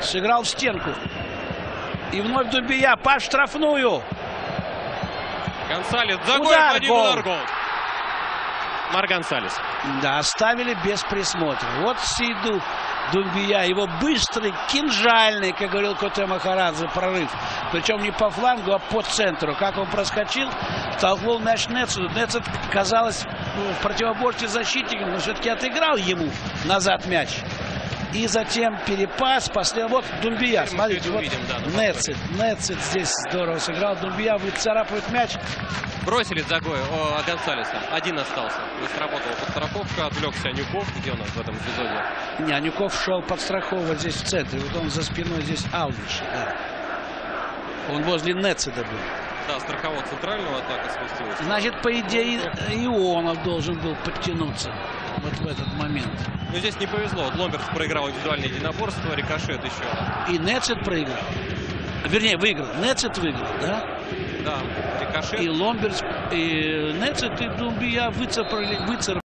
Сыграл в стенку. И вновь Думбия под штрафную. Гонсалес загонит один удар, гол. Марк Гонсалес. Да, оставили без присмотра. Вот Сейду Думбия. Его быстрый, кинжальный, как говорил Коте Махарадзе, прорыв. Причем не по флангу, а по центру. Как он проскочил, толкнул мяч Нецету. Нецет, казалось, в противоборстве с защитником, но все-таки отыграл ему назад мяч. И затем перепас, вот Думбия, смотрите, вот увидим, да, Нецет здесь здорово сыграл. Думбия выцарапывает мяч. Бросили Дзагоя, Гонсалеса. Один остался. Не сработала подстраховка, отвлекся Анюков. Где у нас в этом эпизоде? Не, Анюков шел подстраховывать здесь в центре. Вот он за спиной здесь Алдиш. Да. Он возле Нецета был. Да, страхового центрального атака сместилась. Значит, по идее, Ионов должен был подтянуться вот в этот момент. Но здесь не повезло. Вот Ломберс проиграл индивидуальное единоборство, Рикошет еще. И Нецет проиграл. Вернее, выиграл. Нецет выиграл, да? Да, Рикошет. И Ломберс, и Нецет, и Думбия выцарапали